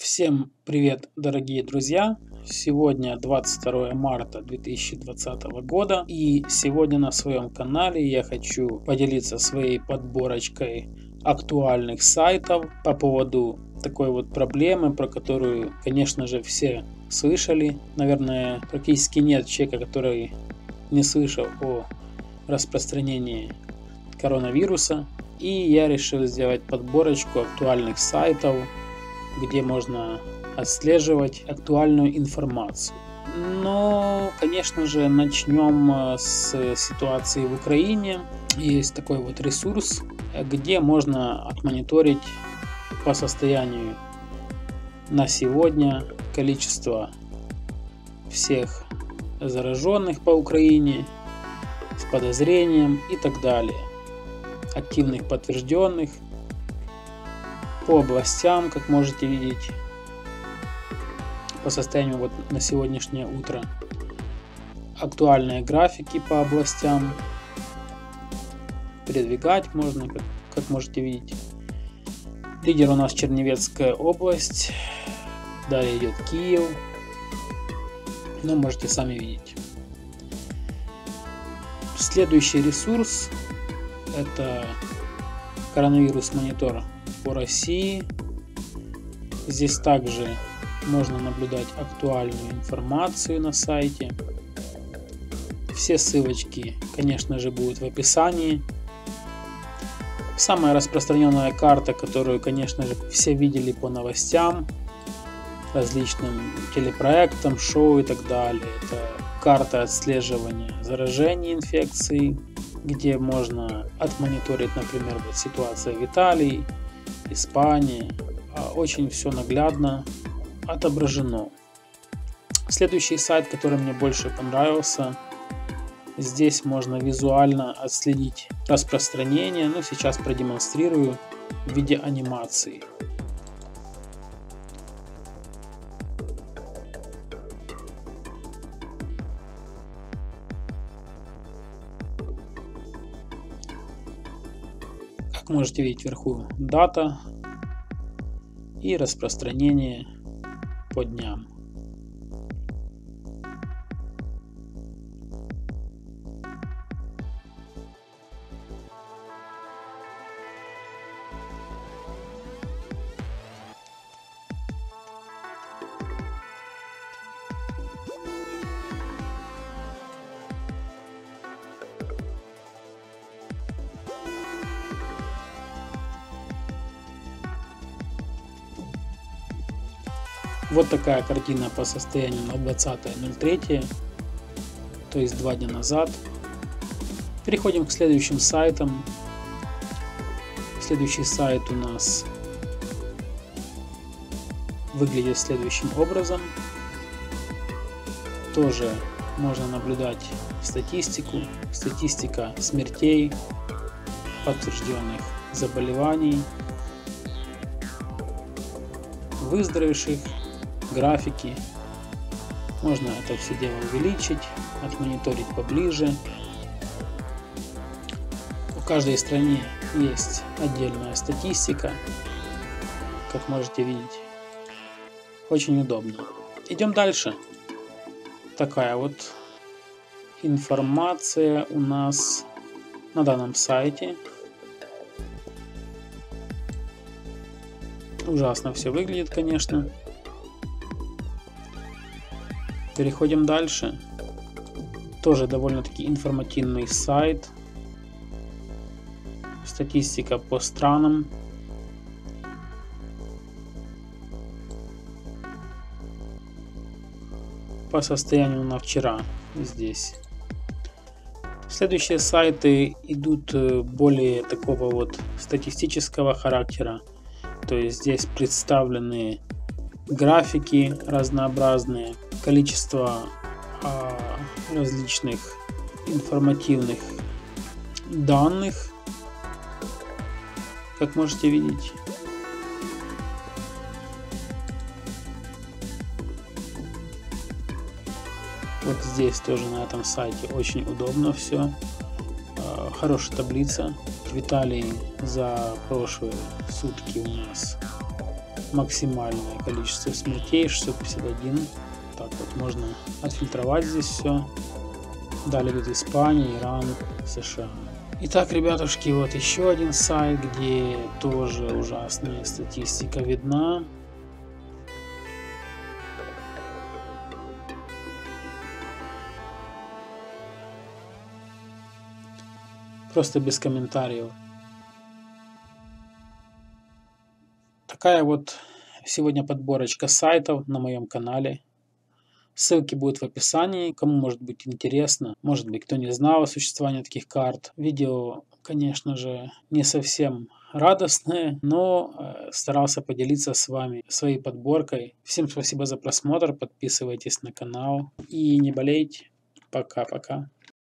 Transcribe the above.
Всем привет, дорогие друзья! Сегодня 22 марта 2020 года, и сегодня на своем канале я хочу поделиться своей подборочкой актуальных сайтов по поводу такой вот проблемы, про которую, конечно же, все слышали. Наверное, практически нет человека, который не слышал о распространении коронавируса. И я решил сделать подборочку актуальных сайтов, где можно отслеживать актуальную информацию. Но, конечно же, начнем с ситуации в Украине. Есть такой вот ресурс, где можно отмониторить по состоянию на сегодня количество всех зараженных по Украине с подозрением и так далее. Активных, подтвержденных. По областям, как можете видеть, по состоянию вот на сегодняшнее утро. Актуальные графики по областям. Передвигать можно, как можете видеть. Лидер у нас Чернівецкая область. Далее идет Киев. Но можете сами видеть. Следующий ресурс — это коронавирус монитор по России. Здесь также можно наблюдать актуальную информацию на сайте. Все ссылочки, конечно же, будут в описании. Самая распространенная карта, которую, конечно же, все видели по новостям, различным телепроектам, шоу и так далее. Это карта отслеживания заражений инфекцией, где можно отмониторить, например, вот ситуация в Италии, Испании. Очень все наглядно отображено. Следующий сайт, который мне больше понравился, здесь можно визуально отследить распространение, но сейчас продемонстрирую в виде анимации. Как можете видеть вверху дата и распространение по дням. Вот такая картина по состоянию на 20.03, то есть 2 дня назад. Переходим к следующим сайтам. Следующий сайт у нас выглядит следующим образом. Тоже можно наблюдать статистику. Статистика смертей, подтвержденных заболеваний, выздоровевших, графики. Можно это все дело увеличить, отмониторить поближе. В каждой стране есть отдельная статистика, как можете видеть. Очень удобно. Идем дальше. Такая вот информация у нас на данном сайте. Ужасно все выглядит, конечно. Переходим дальше. Тоже довольно-таки информативный сайт. Статистика по странам. По состоянию на вчера здесь. Следующие сайты идут более такого вот статистического характера. То есть здесь представлены графики разнообразные, количество различных информативных данных, как можете видеть. Вот здесь тоже на этом сайте очень удобно все. Хорошая таблица. В Италии за прошлые сутки у нас максимальное количество смертей 651. Так вот можно отфильтровать здесь все. Далее идут Испания, Иран, США. Итак, ребятушки, вот еще один сайт, где тоже ужасная статистика видна. Просто без комментариев. Такая вот сегодня подборочка сайтов на моем канале. Ссылки будут в описании, кому может быть интересно, может быть кто не знал о существовании таких карт. Видео, конечно же, не совсем радостное, но старался поделиться с вами своей подборкой. Всем спасибо за просмотр, подписывайтесь на канал и не болейте. Пока-пока.